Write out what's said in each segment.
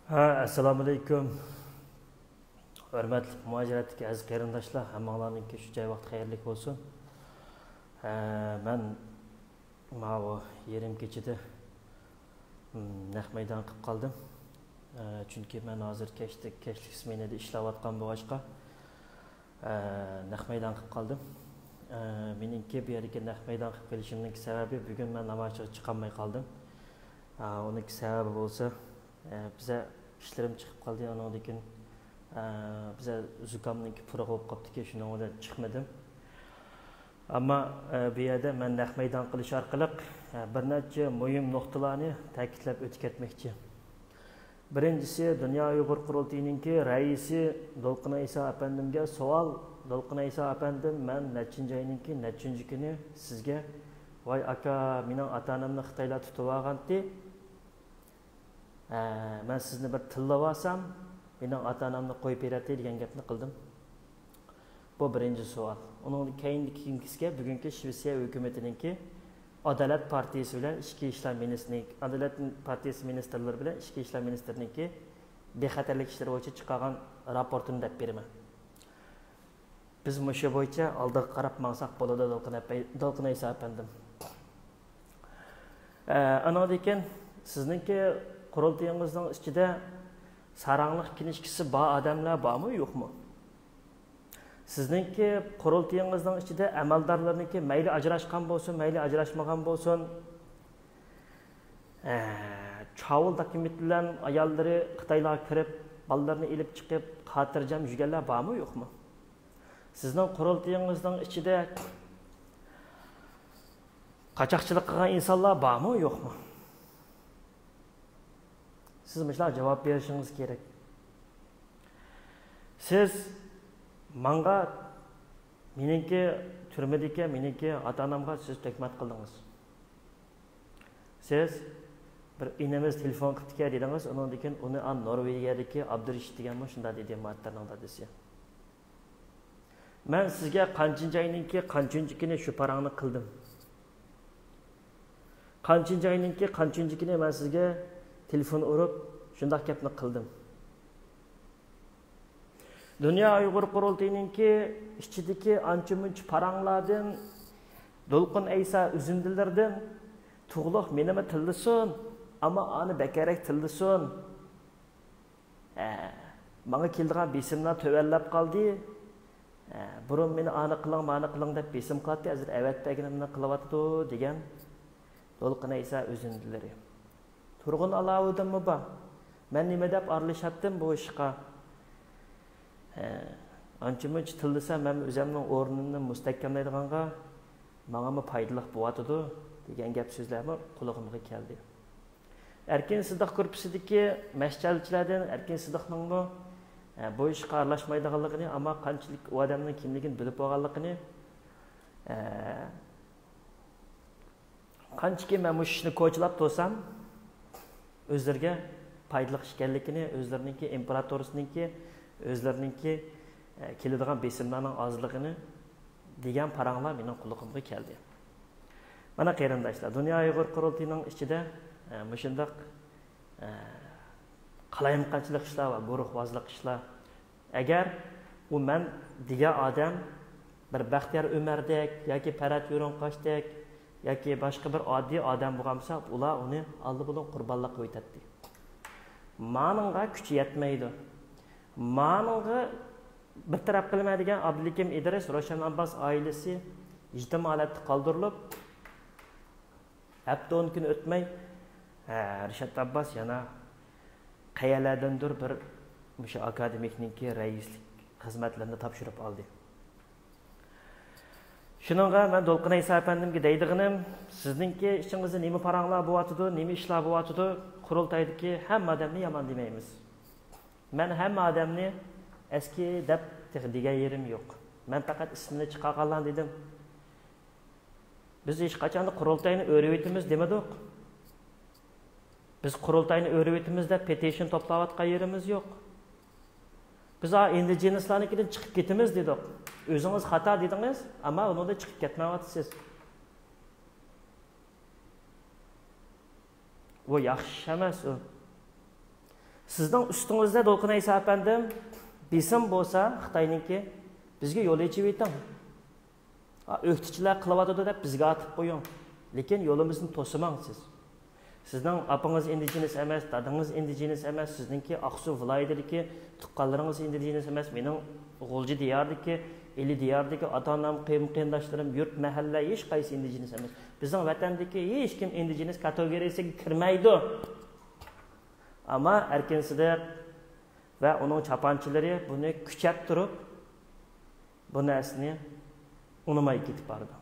Assalomu alaykum. Hurmatli muajiratdagi aziz qarindoshlar, hammalaringizga shu joy vaqt xayrli bo'lsin. Men mana yerim kechida naq maydon qilib qoldim. Chunki men hozir kechlik smenada ishlayotgan bo'lg'achqa naq maydon qilib qoldim. Meningki bu yerga naq maydon qilib kelishimning sababi bugun men namoyishga chiqolmay qoldim. Uning sababi bo'lsa bize işlerim çıkıp kaldı yani o dikin bize zukamning pura bo'lib qolibdiki shundan o'da chiqmadim. Ammo bu yerda men naq maydon qilish orqali bir necha muhim nuqtalarni ta'kidlab o'tib ketmoqchi. Birinchisi Dunyo Uyg'ur qurultayininki raisi Dolqin Ayso apandimga savol. Dolqin Ayso apandim, men nechinchi oyninki nechinchi kuni sizga voy aka mening ota-onamni Xitoylar tutib olgandi. Ben sizni bir tillab olsam, mening ota-onamni qo'yib beradi degan gapni qildim. Bu birinchi savol. Uning keyingi bugungi Shvetsiya hukumatiningki Adalet Partiyasi bilan Ichki ishlar ministrining Adalet Partiyasi ministrlari bilan Ichki ishlar ministrininki bexatarlik ishlari bo'yicha chiqqan raportini deb beraman. Biz mushu bo'yicha oldiga qarab maqsad bo'ladi Dolqin Ayso apandim. Anadan sizningki qurultayingizning ichida saranglik kinishkisi bor odamlar bormi, yo'qmi? Sizningki qurultayingizning ichida amaldorlarniki mayli ajrashgan bo'lsin, mayli ajrashmagan bo'lsin, chavul dokumentlar ayollari Xitoylar kirib, bolalarni ilib chiqib, xotirjam yurganlar bormi, yo'qmi? Sizning qurultayingizning ichida qochoqchilik qilgan insonlar bormi, yo'qmi? Siz mesela cevap verişiniz gerek. Siz manga meniki türmedeki meniki ata-onamga siz tökmat qildingiz. Siz bir inemiz telefon qilib dedingiz, ondan keyin uni Norvegiyadagi Abdurishid degan shunda dedi matlarning desi. Men sizga qanchinchi oyninki qanchinchi kuni shu parangni qildim. Qanchinchi oyninki qanchinchi kuni men sizga telefon urib, shunday gapni qildim. Dunyo Uyg'ur qurultayininki ichidagi ancha-muncha paranglardan, Dolqin Ayso uzundilardan tug'liq menimi tildisin, ammo ani bakarak tildisin. Menga keldigan besimlar tövellab qoldi. Burun meni mani qiling deb besim qildi, hozir avatdaginimni qilyapti degan Dolqin Ayso uzundilari. Turg'un Alavuddinmi bor? Men nima deb aralashdim bu ishga? Ancha-muncha tildisa men o'zimning o'rnimni mustahkamlaydiganga menga foydali bo'laydi degan gap so'zlarni qulog'imga keldi. Erkin Sidiq korpusidagi mash'alchilardan Erkin Sidiqning bu ishga aralashmaydiganligini, ammo qanchalik u odamning kimligini bilib olganligini, qanchaki men bu ishni ko'chlab to'sam özlerine paydalık işgallikini, özlerinki imparatorisininki, özlerinki keladigan besimlarning ozligini degan paranglar mening qulig'imga keldi. Mana qarindoshlar, Dunyo Uyg'ur qurultayining ichida mushundaq qalayimqanchilik ishlar va guruhvozlik ishlar. Agar u men degan odam bir Baxtiyor Umardek yoki Parat Yo'ronqoshdek yoki boshqa bir oddiy odam bo'lsa, ular uni aldi bilan qurbonlik qo'yadi. Meningga kuch yetmaydi. Meningga bir taraf qilmaydigan Abdulhakim Idris, Roshan Abbas oilasi ijtimoiy holatda qoldirilib, hafta 10 kun o'tmay Rishad Abbas yana qayalardandir bir o'sha akademikniki raislik xizmatlarini topshirib oldi. Shuningga men Dolqin Ayso apandimga deydiganim, sizningki ishingizda nima paranglar bo'laydi, nima ishlar bo'laydi, qurultaydagi hamma odamni yomon demaymiz. Men hamma odamni eski deb degan yerim yo'q. Men faqat ismini chiqarganlar dedim. Biz hech qachon qurultayni o'rib etimiz demadik. Biz qurultayni o'rib etimiz deb petition to'playotgan yerimiz yo'q. Biz indigenaslarnikidan chiqib ketimiz dedik. O'zingiz xato dedingiz, ammo undan chiqib ketmayapsiz. Bu yaxshi emas u. Sizning ustingizda Dolqin Aysa apandim, besim bo'lsa Xitoyninki bizga yo'l ochib eting. O'qituvchilar qilyotdi deb bizga atib qo'ying. Lekin yo'limizni to'simang siz. Sizning apangiz indigenous emas, dadingiz indigenous emas, sizningki Aqsu viloyatidagi tuqqanlaringiz indigenous emas, mening G'o'lji diyardagi, Eli diyardagi ota-onam, qarindoshlarım, yurt mahalla hech qaysi indigenous emas. Bizning vatandagi hech kim indigenous kategoriyasiga kirmaydi. Ama Erkin Sidiq ve onun çapançıları bunu küçük durup bu narsani unutmay ketib bardi.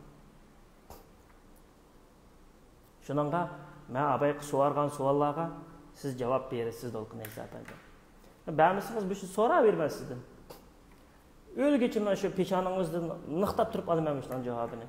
Shuningga men abay so'ralgan savollarga siz javob berasiz Dolqin Aysa apandim. Ba'misiz bu so'rayverman sizdan. O'lgicha men shu peshonangizdan niqtab turib olaman shuning javobini.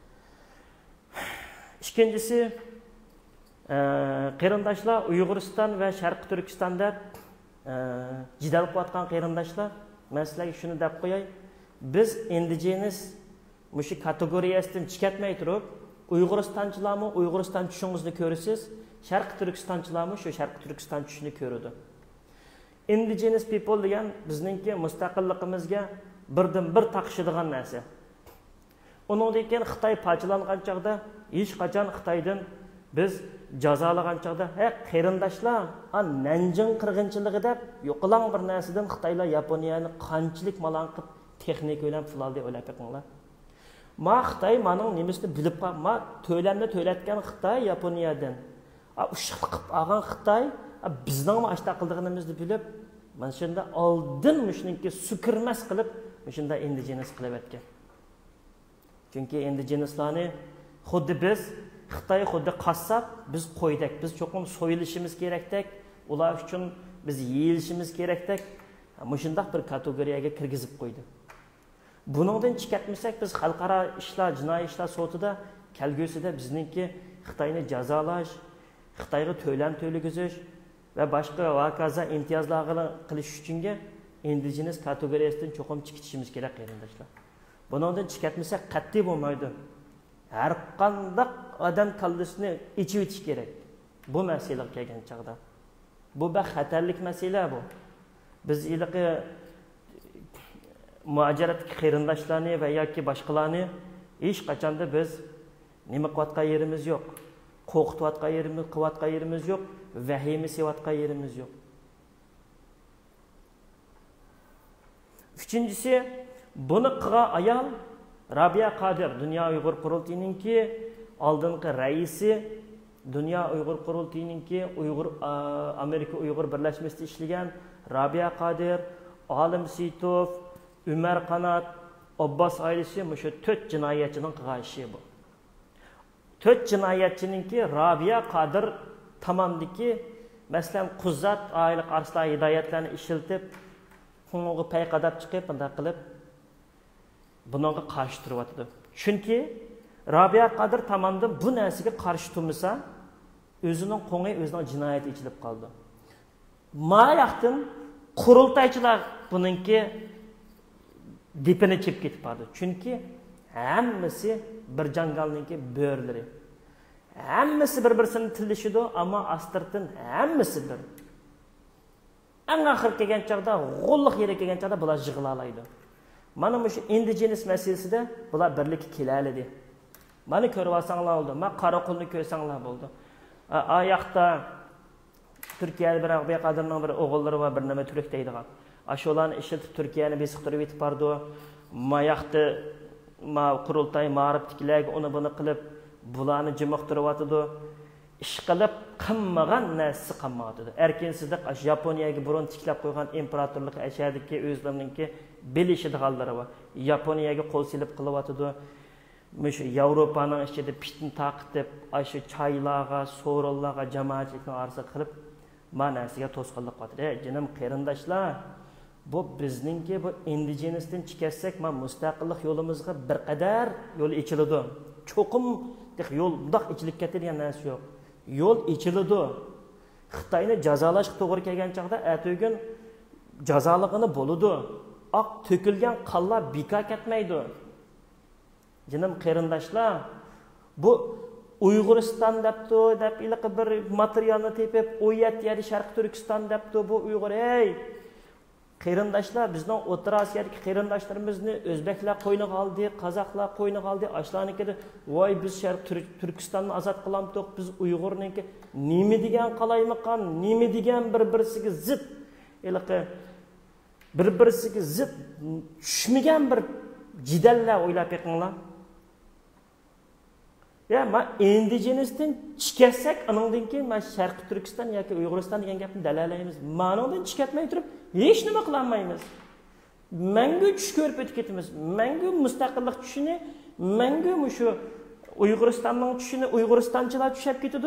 İkincisi qarindoshlar Uyg'uriston va Sharqiy Turkistonda jidal qilayotgan qarindoshlar, men sizlarga shuni deb qo'yay. Biz indigenous mushu kategoriyasidan chiqatmay turib, Uyg'uristonchilarmi Uyg'uriston tushungizni ko'rasiz, Sharqiy Turkistonchilarmi shu Sharqiy Turkiston tushini ko'radi. Indigenous people degan bizningki mustaqilligimizga birdan bir taqishadigan narsa. Uningdan keyin Xitoy parchalangan chaqda hech qachon Xitoydan biz jazolagan chaqda, qarindoshlar, Nanjing qirg'inchiligi deb yo'qilang bir narsadan Xitoylar Yaponiyani qanchalik malon qilib texnik bilan fulaldi o'ylab qo'yinglar. Ma Xitoy mening nemisini bilib qolib, ma to'lamni to'latgan Xitoy Yaponiyadan. Ushq qilib olgan Xitoy bizning ashta qildig'imizni bilib, mana shunda oldin mushningki sukirmas qilib, shunda indigenous qilib o'tgan. Chunki indigenouslарni xuddi biz Xitoy xuddi qassob, biz qo'ydak, biz cho'qim so'yilishimiz kerakdak, ular uchun biz yeyilishimiz kerakdak. Mushundaq bir kategoriyaga kirgizib qo'ydi. Buningdan chiqatmasak biz xalqaro ishlar, jinoiy ishlar sudida kelgusida bizningki Xitoyni jazolash, Xitoyga to'lan to'lagizish va boshqa vakaza imtiyozlarni qilish uchunga indigenous kategoriyasidan cho'qim chiqishimiz kerak qarindoshlar. Buningdan chiqatmasak qat'iy bo'lmaydi. Har qanday odam kallasini ichib o'tish kerak. Bu masala kelgan chaqda. Bu xatarlik masala bu. Biz iliqi muajaratdagi qarindoshlarni va yoki boshqalarni hech qachonda biz nima qilayotgan yerimiz yo'q. Qo'rqitayotgan yerimiz, qilayotgan yerimiz yo'q, vahima sevayotgan yerimiz yo'q. Üçüncüsü, bunu qilgan ayol Rabia Qadir, Dünya Uyg'ur qurultiyininki oldingi raisi, Dünya Uyg'ur qurultiyininki Amerika Uyg'ur birlashmasida ishlagan Rabia Qadir, Olim Sitov, Umar Qanat, Abbas ailesi shu 4 jinoyatchining qilgan ishi bu. 4 jinoyatchininki Rabia Qadir tomondagi masalan Quzat oila qarshilar hidoyatlarni ishiltib, qonunga payqadab chiqib, bunday qilib bunga qarshi turyapti. Chunki Rabia Qadir tomonidan bu narsaga qarshi turmasa, o'zining qo'ngi o'zining jinoyati ichilib qoldi. Mayaqdan qurultaychilar buningki dipini chip ketib qoldi. Chunki hammasi bir jangalninki bo'rlari. Hammasi bir-birini tillashidi, ammo astirtin hammasi bir. Eng oxir kelgan chaqda, g'olliq yere kelgan chaqda bular yig'lalaydi. Mana shu indigenous masalasida bular birlikka kelaladi. Mani ko'rib olsanglar bo'ldi. Men Qaraqulni ko'rsanglar bo'ldi. Oyoqda Turkiyada bir Rabia Qadirning bir o'g'illari va bir nima turk deydigan. Asholarni ishlatib Turkiyani besiqtirib yetib bordi. Mayaqda qurultay ma'riftiklarga uni buni qilib bularni jimoqtiryotdi. Ish qilib qilmagan narsa qilmaydi. Erkin Sidiq Yaponiyaga burun tiklab qo'ygan imperatorlik ashadiki o'zlarininki bilishadiganlari va Yaponiyaga qo'l silib qilyotdi. Mush Yevropaning ichida pitni taqitib, shu choylarga, so'rollarga jamoatchilikni arsa qilib, ma'nasiga to'sqinlik qiladi. Jinim qarindoshlar, bu bizningki bu indigenouusdan chiqarsak, men mustaqillik yo'limizga bir qadar yo'l ochiladi. Cho'qim yo'l bundoq ichilib ketadigan narsa yo'q. Yo'l ichiladi. Xitoyni jazolashga to'g'ri kelgan chaqda atugin jazoligini bo'ladi. Oq to'kilgan qonlar bekor ketmaydi. Jinim qarindoshlar, bu Uyg'uriston debdi, deb iliqi bir materialni tepib, o yeri Sharq Turkiston debdi, bu Uyg'ur. Ey, qarindoshlar, bizning O'rta Osiyodagi qarindoshlarimizni o'zbeklar qo'yniga oldi, qozoqlar qo'yniga oldi, ashlarniki voy biz Sharq Turkistonni ozod qilamdik, biz Uyg'urniki nima degan qalaymiqan, nima degan bir-birisiga zid, iliqi bir-birisiga zid tushmagan bir jidallar o'ylab yiqinglar. Ya, men indigenisdan chiqarsak, aningdan keyin men Sharq Turkiston yoki Uyg'uriston degan gapni dalalaymiz. Ma'nodan chiqartmay turib, hech nima qila olmaymiz. Mangu tush ko'rib o'tib ketamiz. Mangu mustaqillik tushini, mangu shu Uyg'uristonning tushini Uyg'uristonchilar tushab ketadi.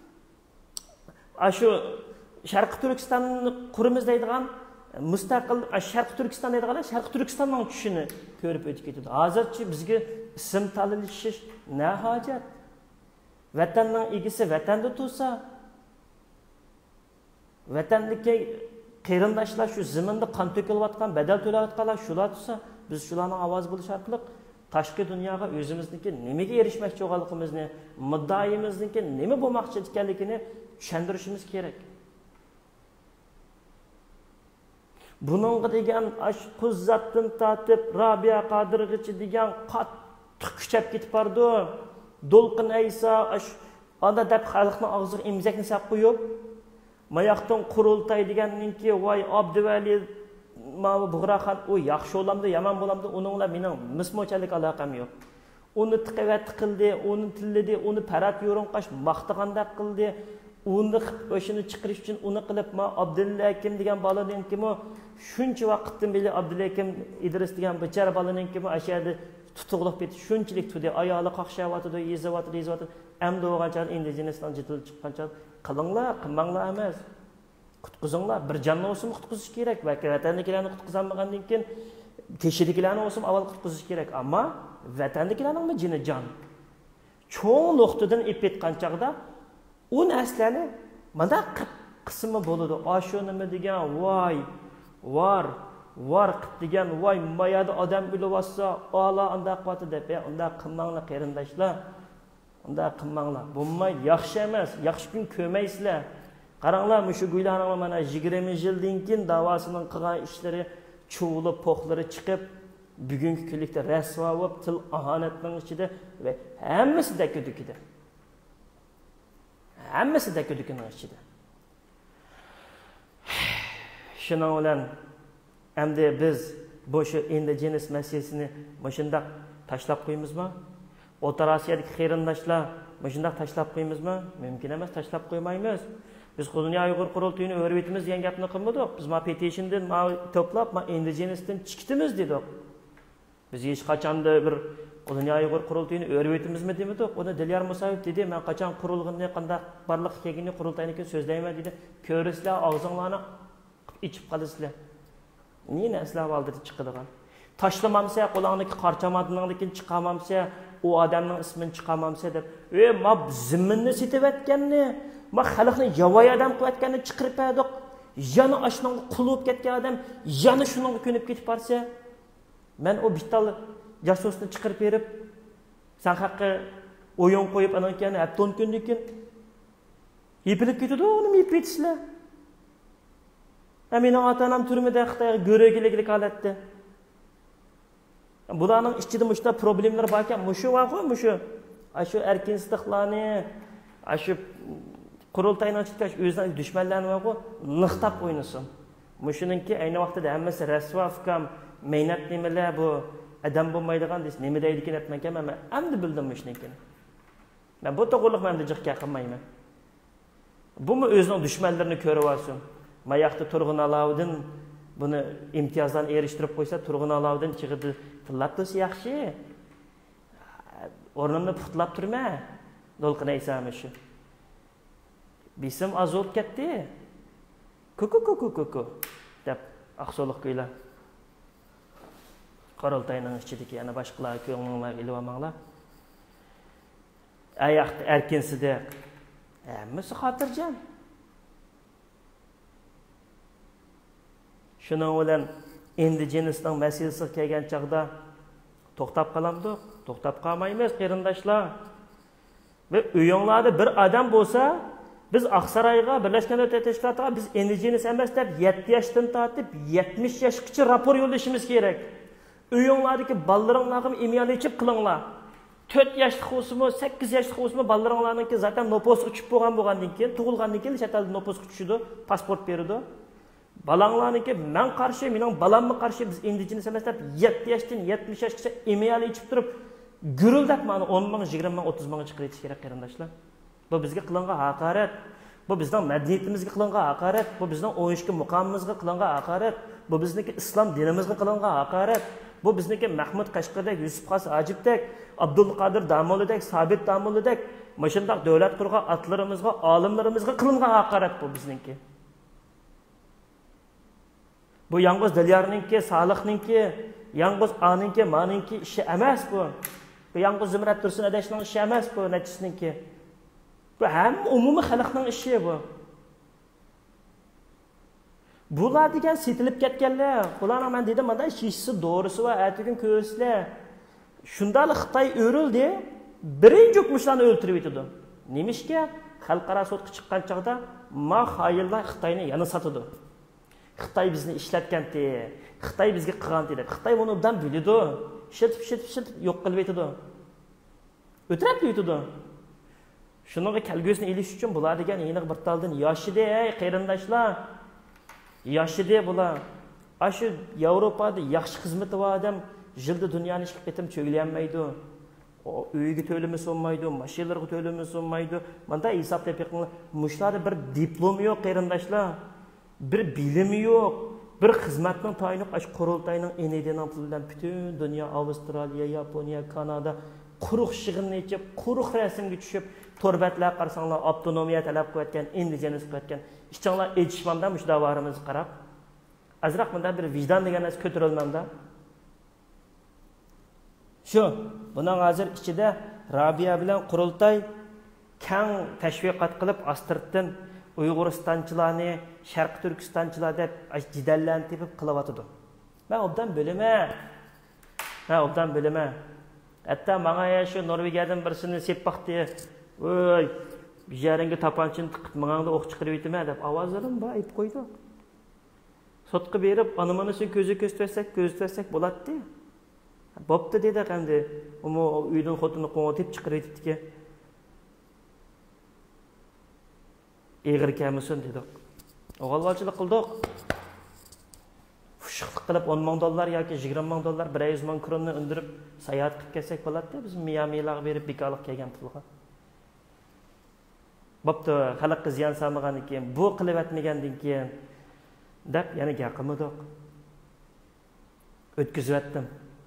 Shu Sharq Turkistonni qurimiz deydigan mustaqil Sharq Turkiston deydiganlar Sharq Turkistonning tushini ko'rib o'tib ketadi. Hozircha bizga ism tanlanishish ne hacet? Vatanning egisi vatanda tursa, vatandagi qarindoshlar shu zaminda qon to'kilayotgan, badal to'layotganlar shular tursa, biz shularning ovozi bo'lish orqali tashqi dunyoga o'zimizniki nimaga erishmoqchi bo'lganligimizni, muddaoyimizniki nima bo'lmoqchi ekanligini tushuntirishimiz kerak. Buningga degan Quzzatdan tatib Rabia Qodirg'ichi degan qattiq kuchab ketib bordi. Do'lqin Aysa anda deb xalqning og'ziga imzakni sap qo'yib, mayaqdan qurultay deganninki voy Abduvali mana Bug'raxon u yaxshi bo'lamdi, yomon bo'lamdi, uning bilan mening mismochalik aloqam yo'q. Uni tiqavat qildi, uni tilladi, uni parat yo'rinqash maqtagandek qildi. Uni o'shini chiqarish uchun uni qilib, ma Abdulla Akim degan bolaninki shuncha vaqtdan beri Abdulla Akim Idris degan bichara bolaninki ashadi tutuqliq bet shunchalik tudi ayoli qaqshyapti, yezyapti. Endi o'g'ancha indigenisdan jitil chiqqancha qilinglar, qilmanglar emas. Qutqizinglar, bir jonni o'sim qutqizish kerak. Vatandagilarni qutqizolmagandan keyin teshiliklarni o'sim avval qutqizish kerak. Ammo vatandagilarning jini jon. Cho'ng nuqtadan ipetgan chaqda u narsani mana qismi bo'ladi. Ashu nima degan voy, var degan voy mayada odam o'libotsa, Alloh unda qoti deb, unda qilmanglar qarindoshlar. Unda qilmanglar. Bo'lmay yaxshi emas, yaxshi kun ko'maysizlar. Qaranglar, shu Guylarning mana 20 yildan keyin davosining qilgan ishlari chuvilib, po'qlari chiqib, bugungi kunlikda rasvo bo'lib, til ahonatning ichida va hammasi dakudikida. Hammasi dakudikning ichida. Shuning bilan endi biz bu shu indigenis masalasini shundoq tashlab qo'ymizmi? O'rta Osiyodagi qarindoshlar shundoq tashlab qo'ymizmi? Mumkin emas, tashlab qo'ymaymiz. Biz Dunyo Uyg'ur qurultayini o'rgatimiz degan gapni qilmadik. Biz petitiondan to'plab, indigenisdan chiqdimiz dedik. Biz hech qachonda bir Dunyo Uyg'ur qurultayini o'rgatimizmi demadik. Uni Dilyar Musayev dedi, men qachon qurilganini, qanday barliq kelganini qurultayniga so'zlayman dedi. Ko'risizlar, og'zinglarni ichib qolasizlar. Niye nesler valdı çıkıdığın? Taşlamamsa, kulağındaki qarchamadığındaki çıkamamsa, o adamın ismini çıkamamsa deb, ma zimminni setib etkenni, ma xalqni yavoy adam qilib etkenni chiqirib berdik. Yana ashning qulib ketgan adam, yana shuningga ko'nib ketib borsa, men o bital jasusni chiqirib berib, sen haqqi o'yin qo'yib anan keyin hafta 10 kundan keyin yepilib ketadi, uni yepitsizlar. Mening ota-onam turmada Xitoyga go'ragilik holatda. Bularning ichida mushta problemlar bor ekan, mushu va shu erkin istiqlolni, shu qurultayni chiqarish o'zining dushmanlarini va niqtab o'ynasin. Mushuninki ayni vaqtida hammasi rasvo fikam, mehnat nimalar bu adam bo'lmaydigan deb nima deydi ekan aytmagan, men endi bildim mushunikini. Men bu to'g'riliq menda jiqqa qilmayman. Bumi o'zining dushmanlarini ko'rib olsin. Mayaqda Turg'un Alovdin buni imtiyozdan erishtirib qo'ysa, Turg'un Alovdin chiqdi, tillab tursa yaxshi. O'rnimni puxtlab turma. Do'lqin Aysami shu. Bisim azot ketdi. Kuku deb aqso'liq kuylar. Qurultayning ichidagi yana boshqalar ko'ngillar ilib olmanglar. Ayaqda erkinsida hammasi xotirjam. Shuning bilan indigenisning masalasi kelgan chaqda to'xtab qolamdik, to'xtab qolmaymiz qarindoshlar. Ve uyuңlarda bir adam bolsa, biz Aqsarayga, Birleşken Milletler Teşkilatı'na biz indigenous emas deb 7 yaşdan tortib 70 yaşgacha rapor yo'llashimiz kerak. Uyuңlardagi ballariңlarga imyani içib qilinglar. 4 yaşlıq olsunmu, 8 yaşlıq olsunmu ballariңlarningki zaten nopos uçup bo'lgandan keyin, tug'ilgandan keyin chet elda nopos uçuşudu, pasport berdi. Balanglarniki men qarshi, mening balamga qarshi biz indigenous emas deb 7 yaşdan 70 yaşgacha imyani içib turib, gürüldab mana 10 ming, 20 ming, 30 ming chiqib ketish kerak qarindoshlar. Bu bizga qilingan haqorat. Bu bizning madaniyatimizga qilingan haqorat. Bu bizning o'yishki muqomimizga qilingan haqorat. Bu bizniki islom dinimizga qilingan haqorat. Bu bizniki Mahmud Qashqardek, Yusuf Xos Ajibdek, Abdulqodir Damollidek, Sabit Damollidek mashundaq davlat qurgan atlarimizga, olimlarimizga qilingan haqorat bu bizniki. Bu yalnız Dilyarninki, Salihninki, yalnız Aninki, Maninki ishi emas bu. Bu yalnız Zumrat Tursun adashning ishi emas bu, nechisiniki. Bu ham umumiy xalqning ishi bu. Bular degan setilib ketganlar. Bularni men dedim, mana shishisi, dorisi va atigun ko'rsizlar. Shundali Xitoy o'rildi, birinchi o'qmishlarni o'ltirib yetdi. Nemishki, xalqaro sudga chiqqan chaqda ma xayillar Xitoyni yana sotdi. Xitoy bizni ishlatgan-di, Xitoy bizga qilgan-di deb. Xitoy buni obdan biladi. Shit yo'q qilib yetdi. O'tirib yetdi. Shunga kelgusini elish uchun bular degan yeniq bir taldan yoshida, ey qarindoshlar. Yoshida bular. Ashu Yevropada yaxshi xizmati bor odam yilda dunyoni ishib ketim cho'g'layolmaydi. Uyga to'limi so'nmaydi, mashinalarga to'limi so'nmaydi. Manda hisob tepinglar. Mushlarda bir diplom yo'q qarindoshlar. Bir bilimi yo'q. Bir xizmatning tayini ash qurultayning enedining pulidan butun dunyo, Avstraliya, Yaponiya, Kanada quruq shig'inni ichib, quruq rasmga tushib, torbatlar qarasanglar avtonomiya talab qilayotgan, indigenous qilayotgan. İşçiler etişmanda müşdavarımızı qarab, azraq bunda bir vicdan degan narsa ko'tarilmanda. Shu, bundan hozir ichida Rabia bilan Qurultay kang tashviqot qilib, Astirtdan Uyg'uristonchilarni, Sharq Turkistonchilar deb jidallarni tepib qilyotdi. Men obdan bilima. Hatta menga shu Norvegiyadan birsini sepaqdi. Voy, bijaringga tapanchini tiqib, manganda o'q chiqarib yetma deb ovozlarim bor, aytib qo'ydi. Sotqa berib, ana sen ko'z tversak bo'ladi. Bo'pti dedi qanday. Umi uydan xotini qo'ng'otib chiqarib yetibdi. Eg'ir kamisin dedik. O'g'ilvochilik qildik. Fushqlik qilib 10 ming dollar yoki 20 ming dollar, 100 ming kronni undirib sayohat qilib kelsak bo'ladi. Biz Miami'larga berib bekorlik kelgan pulga. Bo'pti, xalqqa ziyon solmagandan keyin, bu qilib etmagandan keyin deb yana gapirmadik. O'tkazib etdim.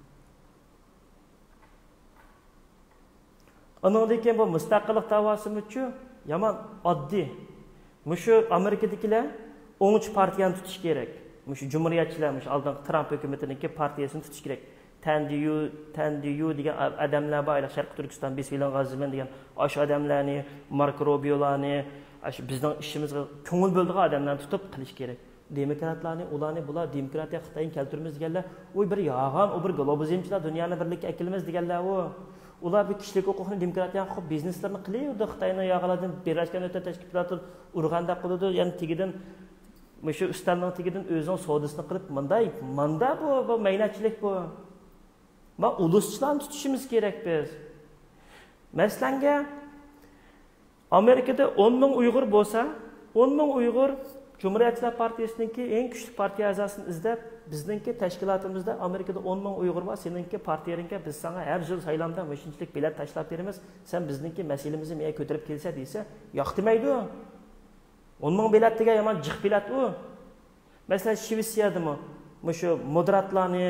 Ondan keyin bu mustaqillik davosimiz-chu yomon oddiy. Mushu Amerikadagilar 10 partiyani tutish kerak. Mushu jumhuriyatchilar, mushu oldingi Trump hukumatining partiyasini tutish kerak. Tandiyu degan odamlar bor, Sharq Turkiston, Besvilan G'aziman degan o'sha odamlarni, Mark Rubio'larni, o'sha bizning ishimizga ko'ngil bo'ldigan odamlarni tutib qilish kerak. Demokratlarni, bular demokratiya Xitoyni keltiramiz deganlar, o'y bir yog'an, u bir globalizmchilar dunyoni birlikka akilamiz deganlar u. Ular bir kishilik huquqni, demokratiya huquq bizneslarni qilaydi. Xitoyni yog'alardan Birlashgan Millatlar Tashkiloti urganda qiladi, ya'ni tegidan mushu ustalning tegidan o'zining savdosini qilib, manda bu maynatchilik bu. Ma uluschilarni tutishimiz kerak biz. Maslanga Amerikada 10 ming Uyg'ur bo'lsa, 10 ming Uyg'ur Cumhuriyetçiler Partiyasininki eng kuchli partiya a'zosini izlab, bizningki tashkilotimizda Amerikada 10 ming Uyg'ur bor, seninki partiyaringga biz sana har yil saylamda shunchalik bilet tashlab beramiz, sen bizningki masalamizni menga ko'tarib kelsa desa, yoqtirmaydi. 10 ming bilet degan yomon jiq bilet u. Masalan, Shvetsiyadami, shu moderatlarni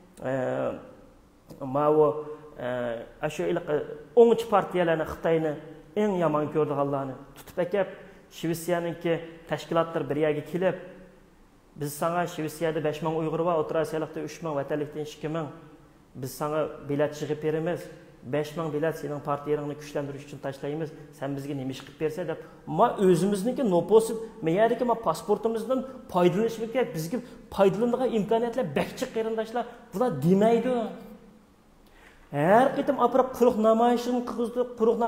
ashu o'ngchi partiyalarni Xitoyni eng yomon ko'rdiganlarni tutib akab Shvetsiyaninki tashkilotlar bir yerga kelib, biz sana Shvetsiyada 5 ming Uyg'ur va O'rta Osiyolikda 3 ming, vatanlikdan 2 ming. Biz sana bilet yig'ib beramiz. 5 ming bilet sening partiyangni kuchlantirish uchun tashlaymiz. Sen bizga nima ish qilib bersa deb, ma o'zimizniki noposi, meyerdagi ma pasportimizdan foydalanishimiz kerak. Bizga foydalanadigan imkoniyatlar bakchi qarindoshlar bular demaydi. Her qitim apırıp quruq namoyishini qildi, quruq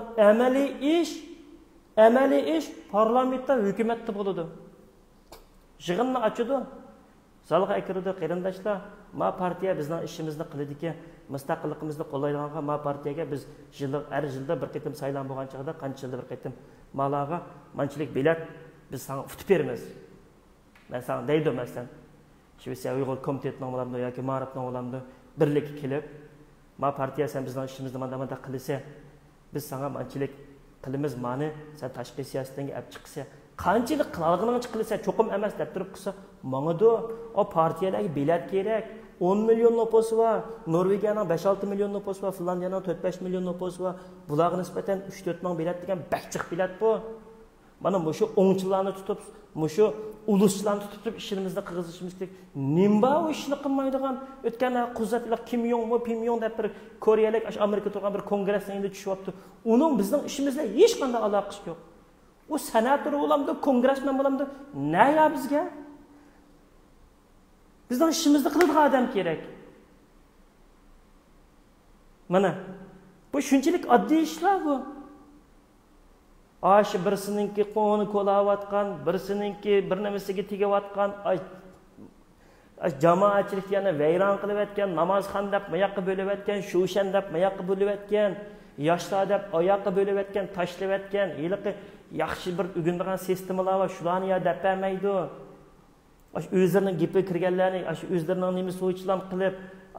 amaliy ish parlamentda, hukumatda bo'ladi. Yig'inni ochadi. Zalga kirdi, qarindoshlar, ma partiya bizning ishimizni qiladi ekan, mustaqilligimizni qo'llaydigan ma partiyaga biz har yilda bir qitim saylan bo'lgan chog'da qancha yilda bir qitim malaga manchilik bilet biz sana utib beramiz. Men sana deydim masalan, Shvetsiya Uyg'ur komitetining olamda yoki Ma'rifning olamda birlik kelib, ma partiya sen bizning ishimizni mana qilsa, biz sana manchilik qilamiz, mani sen tashqi siyosatdan olib chiqsa, qanchalik qilganingni qilsa, cho'qim emas deb turib qilsa, mangadu o partiyalarga bilet kerak. 10 milyon nüfusu var. Norvegiyanın 5-6 milyon nüfusu var. Finlandiyanın 4-5 milyon nüfusu var. Bularga nisbeten 3-4 milyon bilet degan bakchiq bilet bu. Mana mushu o'ngchilarni tutib, mushu uluslarni tutib ishimizni qilg'izishimiz kerak. Nimba o ishni qilmaydigan o'tgan quzatlar Kim Yong deb bir Koreyalik, Amerika turgan bir kongressning endi tushyapti. Uning bizning ishimizga hech qanday aloqasi yo'q. O senator bo'lamdi, kongressmen bo'lamdi. Ne ya bizga? Bizden işimizni qiladigan adam kerak. Mana bu shunchalik oddiy ishlar bu. Aşı birisininki qo'ni qo'layotgan, birisininki bir nimasiga tegayotgan, jamoatchilikni yana vayron qilayotgan, namozxon deb mayoqqa bo'layotgan, shushan deb mayoqqa bo'layotgan, yoshlar deb oyoqqa bo'layotgan, tashlayotgan, yiliqi yaxshi bir ugundigan sistemalar va shularni ya deb bermaydi. O'zlarining gapi kirganlarni, o'zlarining nima so'ychilam qilib,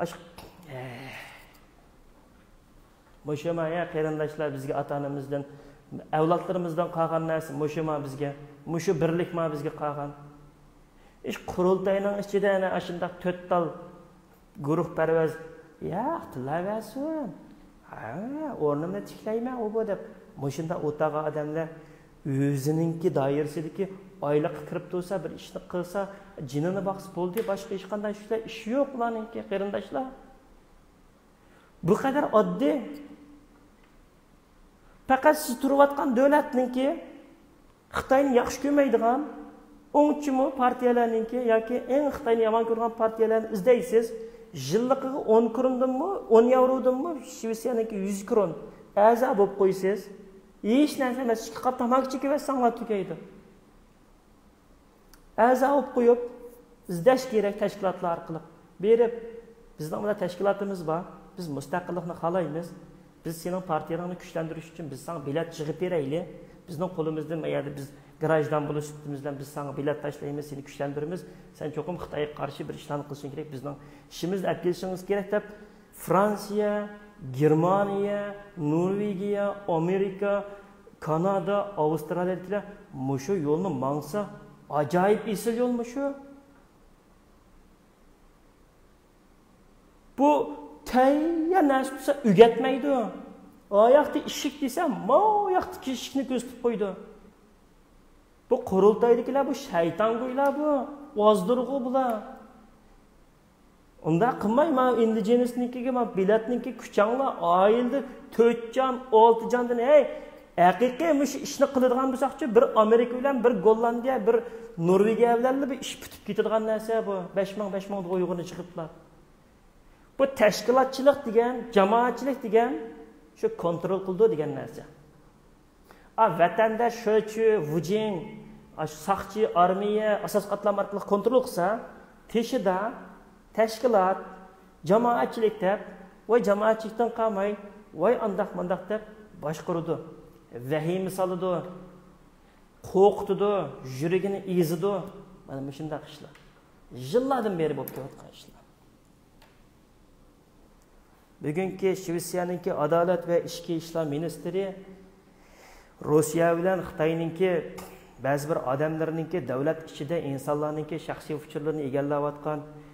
Moshama ya qarindoshlar bizga ota-onamizdan, avlodlarimizdan qolgan narsa moshama bizga, mushu birlikma bizga qolgan. Qurultayning ichida ana shunday 4 tal guruh parvaz, ya tilaversin. O'rnimni tiklayman u bu deb. Moshunda o'taga odamlar o'zininki doirasidagi oylik kirib tursa, bir ishni qilsa, jinini boqsa bo'ldi, boshqa hech qanday ish yo'q ularningki, qarindoshlar. Bu qadar oddiy. Faqat siz turayotgan davlatninki Xitoyni yaxshi ko'rmaydigan o'ngchimi partiyalarninki yoki eng Xitoyni yomon ko'rgan partiyalarni izlaysiz. Yilliqiga 10 krondanmi, 10 yevrodanmi, Shvetsiyaniki 100 kron a'zo bo'lib qo'ysiz, hech narsa emas, ikki qop tamak chekib sanlar tugaydi. A'zo bo'lib qo'yib, izlash kerak tashkilotlar orqali. Berib, bizning mana tashkilotimiz bor. Biz mustaqillikni xohlaymiz. Biz sening partiyangni kuchlantirish uchun biz sana bilet yig'ib beraylik. Bizning qo'limizdan mayli biz garajdan bo'lishimizdan biz sana bilet tashlaymiz, seni kuchlantiramiz. Sen cho'qim Xitoyga qarshi bir ishlarni qilishing kerak. Bizning ishimizni olib kelishingiz kerak deb Fransiya, Germaniya, Norvegiya, Amerika, Kanada, Avstraliyaliklar mushu yo'lni mangsa, ajoyib esil yo'lmi shu? Bu tayyor narsa tutsa o'gatmaydi. Oyoqda eshik desam, oyoqda eshikni ko'rsatib qo'ydi. Bu qurultaydagilar, bu shayton go'ylar bu, ozdirg'u bular. Unda qilmay, men indigenesnikiga, men biletniki kuchanglar, oilda 4 jon, 6 jondan, haqiqiy mush ishni qiladigan bo'lsaqchi, bir Amerika bilan, bir Gollandiya, bir Norvegiya bilan bir ish bitib ketadigan narsa bu. 5000 Uyg'urni chiqiblar. Bu tashkilotchilik degan, jamoatchilik degan shu kontrol qildi degan narsa. Vatandash sho'chi, vujin, saqchi, armiya, asos qatlam orqali kontrol qilsa, teshida tashkilot, jamoatchilik deb, voy jamoatchilikdan qolmay, voy andaq-mandaq deb boshqaradi. Vahim soladi, qo'rqitdi, yuragini ezidi. Mana shunday ishlar. Yillardan beri bo'lib kelayotgan ishlar. Bugungi Shvetsiyaningki adolat va ichki ishlar ministri Rossiya bilan Xitoyninki ba'zi bir odamlarningki davlat ichida insonlarningki shaxsiy fikrlarini egallayotgan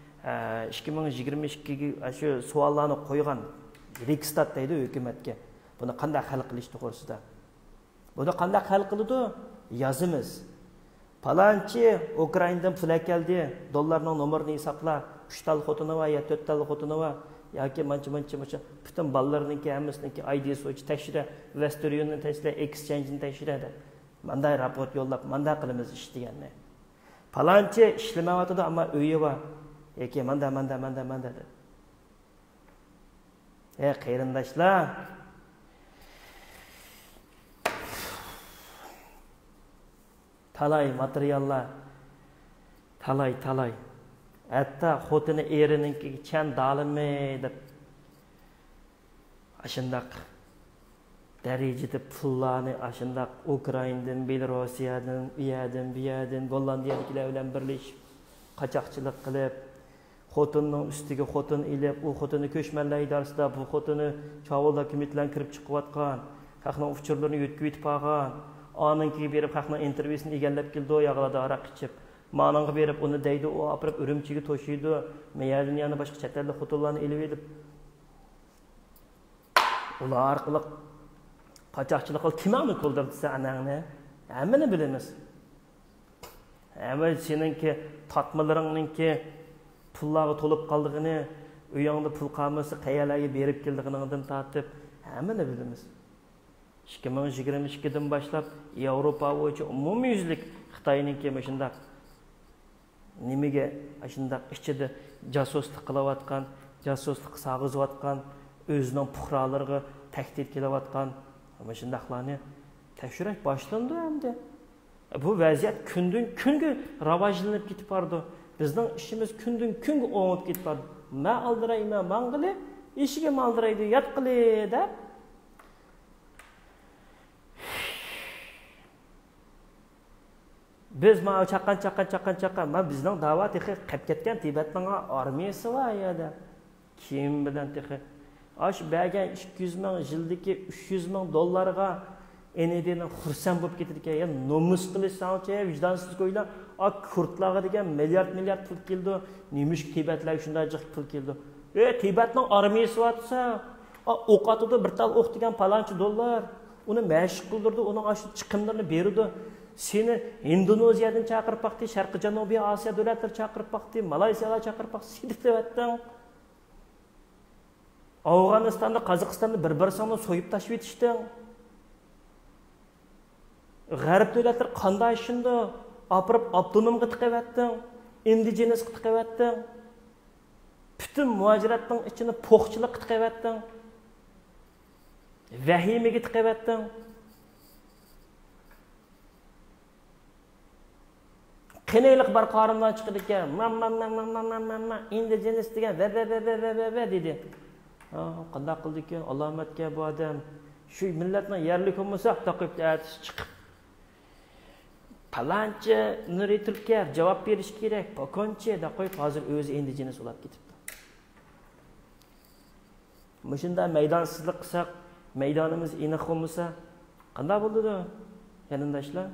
2022ga shu savollarni qo'ygan Riksdag deydi hukumatga. Buni qanday hal qilish to'g'risida? Buni qanday hal qiladi? Yozimiz. Palanchi Ukrainadan pul keldi, dollarning nomerini hisobla, 3 tal xotini va yo 4 tal xotini va yoki mancha butun bolalarningki hammasiniki ID so'chi tekshira, Western Union tekshira, Exchange'ni tekshiradi. Manday raport yo'llab, manday qilamiz ish deganni. Palanchi ishlamayotdi, ammo uyi bor. Yoki manda deb. Qarindoshlar, talay materiallar, talay. Hatta xotini erininkiga chan dalimi deb ashundaq darajada pullarni ashundaq Ukrainadan, Belorussiyadan, bu yerdan Gollandiyaliklar bilan birlashib qochoqchilik qilib, xotinning ustiga xotin ilib, u xotini ko'chmanlar idorasida bu xotini chavolda komitlarga kirib chiqayotgan, xalqning uchurlarini yo'tkib yetib olgan, onunkiga berib xalqning intervyusini egallab keldi, yog'larda aroq ichib, ma'nonga berib uni deydi, u opirib Urumchiga to'shiydi, meyardan yana boshqa chet ellik xotinlarni ilib edib, ular orqali qochoqchilik qilib kimni to'ldirsa anangni, hammani bilamiz. Ama seninki tatmalarınınki pulları tolup kaldığını, uyanda pul kalması qayalarga berip keldiğinden tartib, hammani bilamiz. 2022'den başlap Avrupa bo'yicha umumyuzlik Xitoyninki shundaq nimaga shundaq ichida jasuslik qilayotgan, jasuslik sag'izayotgan, o'zining puhralariga tahdid kelayotgan ama shundaqlarni tekshirish boshlandi hamda. Bu vaziyat günden günge ravajlanıp gitip vardı. Bizden işimiz günden günge oğup gitip vardı. Ma aldırayım, mangılı, işige mi aldıraydı, yat kılı da. Biz ma çakan, ma bizden davat tehi qap ketken Tibet'nin armiyası var ya da. Kim bilen tehi. Aş bəgən 200 min jildiki 300 min dollarga enedeni xursand bo'lib ketdi ya nomus qilishsanchi vijdonsiz qo'ylar kurtlarga degan milliard pul keldi nemish Tibetlar shunday jiq pul keldi Tibetning armiyasi vatsa o'q atdi bir tal o'q degan palanchi dollar uni mashq qildirdi uning aşı chiqimlarini berdi seni Indoneziyadan chaqirib baqdi Sharqiy Janubiy Osiyo davlatlari chaqirib baqdi Malayziyalar chaqirib baqdi sidiflatdan Afganistan'da Qozog'istonni bir-birini so'yib tashlab etishdi G'arb davlatlar qanday shunda apirib avtonomga tiqavatding, indigenasga tiqavatding. Bütün muajiratning ichini po'qchilik tiqavatding. Vahimaga tiqavatding. Qanaylik bir qarimdan chiqdi ekan. Man indigenas degan va dedi. Qanday qildi ekan? Allomatga bu odam shu millatning yerlik bo'lmasa taqib chiqib Palanchi Nuri Turkiyev cevap berish kerak. Pokonchi da qo'yib hozir o'zi indigenas ulab ketibdi. Mashunda maydonsizlik qilsak, maydonimiz aniq bo'lmasa, qanday bo'ladi? Yanındaşlar.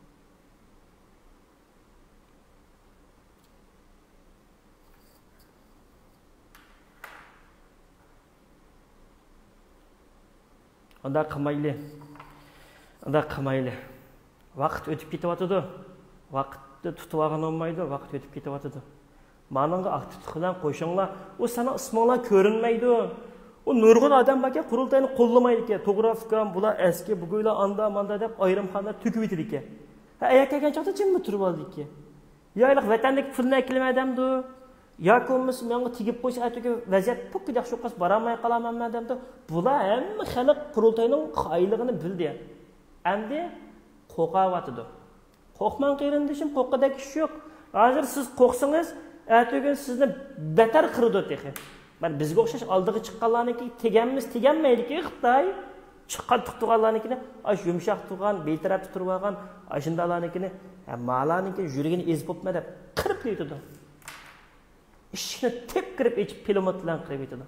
Anda qilmayli. Vaqt o'tib ketyapti. Vaqtni tutib olgan olmaydi, vaqt o'tib ketyapti. Ma'noga aktivlik bilan qo'shinglar. U sana isminglar ko'rinmaydi. U nurg'un odam baka qurultayni qo'llamaydi ekan. To'g'ri fikr bular eski bugunlar anda manda deb ayrimxonlar tugib etdi ekan. Ha ayakagan chaqda jimmi turib oldi ekan. Yo'q vatandek pulni kelmadimdi. Yoki bo'lmasa menga tegib qo'ysa aytga vaziyat pukkidak shu qas boramay qolaman demdi. Bular hamma xalq qurultayning qayligini bildi. Endi qo'qavatdi. Qo'rqmang qirindishim, qo'qqidagi ish yo'q. Hozir siz qo'rqsangiz, ertaga sizni betar qirdi texi. Ben bizga o'xshash oldiga chiqqanlarniki teganmaydi-ki Xitoy. Chiqqan turganlarnikini, ash yumshoq turgan, betaraf turib olgan, ashundalarnikini, ma'larniki yuragini ezib o'tma deb qirib qo'ydi. Ishni tep kirib ichib pilomat bilan qirib o'tdi.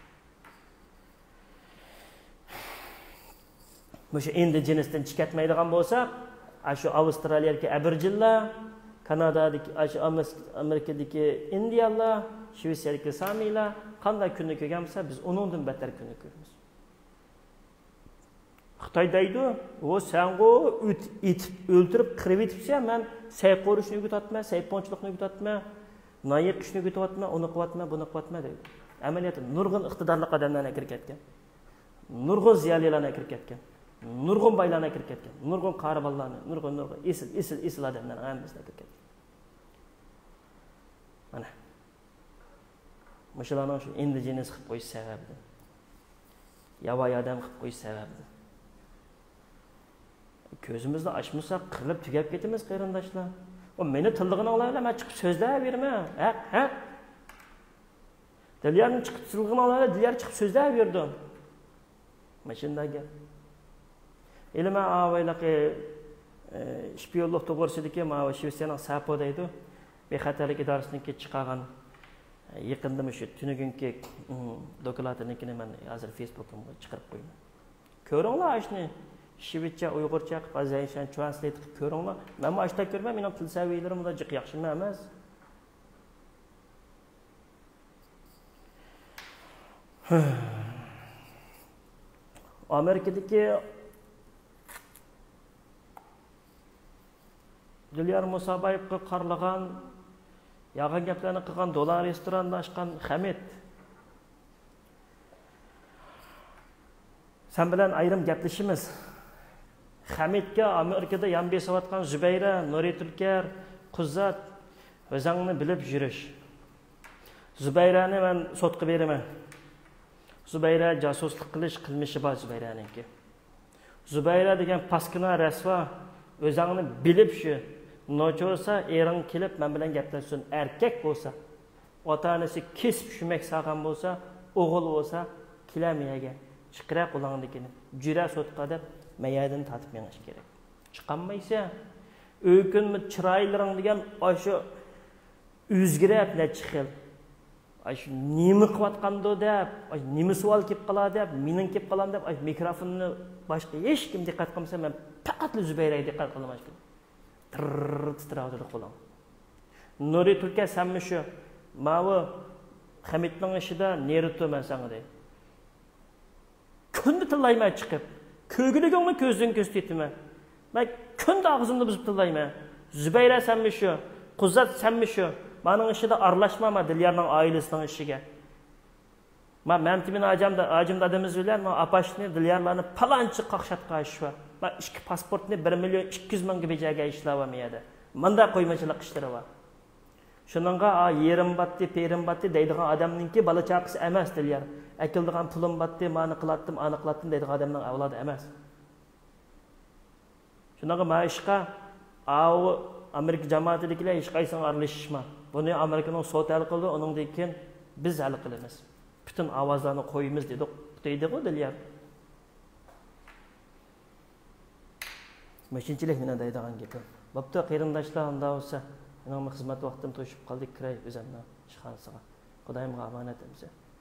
O'sha indigenasdan chiqatmaydigan bo'lsa, shu Avstraliyadagi aborjinlar, Kanadadagi, Amerikadagi indiyalar, Shvetsiyadagi samiylar qanday kunni ko'rgansa, biz uningdan battar kunni ko'ramiz. Xitoy deydi, "O sengo itib o'ldirib qirib etibsa, men sayqorishni o'rgatma, sayponchilikni o'rgatma, noyiqishni o'rgatma, uni qilatma, buni qilatma" deydi. Amaliyotda nurg'un iqtidorli odamlarga kirib ketgan. Nurg'un ziyolilarga kirib ketgan. Nurg'un baylarga kirib ketgan. Nurg'un qariballarni, nurg'un esil odamlarga hammasini kirib ketgan. Mana. Mashalarning shu indigenas qilib qo'yish sababi. yovvoyi odam qilib qo'yish sababi. Ko'zimizni ochmasak, qirilib tugab ketamiz, qarindoshlar. O meni tillig'ini olaylar, men chiqib so'zlayverma. Haq. Dilyarning chiqib tillig'ini olaylar, dilyar chiqib so'zlayverdim. Mana shunday gap. Ilma avaylaqa shpiyonlik to'g'risidagi mana Shvetsiyaning Sapo deydi. Bexatarlik idorasininki chiqargan yaqinda shu tunugunki dokladnikini men hozir Facebook'imga chiqarib qo'yaman. Ko'ringlar shuni. Shvetsiya Uyg'urcha qilib azayishan translate qilib ko'ringlar. Men bu ashta ko'rmay, mening til saviylarim unda jiq yaxshi emas. Amerikadagi Dilyar Musabayevga qarlagan, yag'an gaplarni qilgan, dolar restoranda ochgan Hamid. Sen bilan ayrim gaplashimiz. Hamidga Amerikada yan besayotgan Zubayra, Nuri Tulkar, Quzzat o'zingni bilib yurish. Zubayrani men sotqa beraman. Zubayra jasuslik qilish qilmishi bor Zubayraninki. Zubayra degan paskina rasvo o'zingni bilib shu. Nocho'sa ering kelib men bilan gaplashsin. Erkak bo'lsa, ota-onasi kesib shumak saqan bo'lsa, o'g'il bo'lsa, kilamiyaga chiqira qo'lingdikini. Jura sotqa deb mayadan tatib menish kerak. Chiqolmaysa, o'ykunmi chiroylaring degan o'sha o'zgarib chiqil. Shu nima qilayotganda deb, nima savol kelib qoladi deb, mening kelib qolam deb, mikrofonni boshqa hech kim diqqat qilmasa, men faqat Zubayraga diqqat qilaman. Titrayotdi qo'lim. Nuri Tulka sanmi shu? Mavi Hamidning ishida nerito men senga deydi. Kunda tillayman chiqib, ko'giligimni ko'zdan ko'z tetaman. Men kunda og'zimni buzib tillayman. Zubayra sanmi shu? Quzzat sanmi shu? Mening ishida aralashmama Dilyarning oilasining ishiga. Men timin ajimda adamimiz bilan men apashni Dilyarlarni palonchi qaqshatqa ishwa. Ben ishki pasportni 1.200.000 bejaga ishlamayadi. Menda qo'ymachilik ishlari bor. Shuningga yerim batdi, perim batdi deydigan odamningki bola chaqisi emas Dilyar. Akildigan pulim batdi, meni qilatdim, aniqlatdim deydigan odamning avlodi emas. Shuningga men ishqa Amerika jamoatidagilar hech qaysi aralashishma. Buni Amerikaning soti hal qildi, uningdan keyin biz hal qilamiz. Bütün ovozlarni qo'yimiz dedik. Deydi-ku Dilyar. Meşinchilik meni deydigan gapim. Bo'pti, qarindoshlar, unda bo'lsa, mening xizmat vaqtim to'shib qoldi, kiray o'zimni ishxonasiga. Xudoyimga omonat etsin.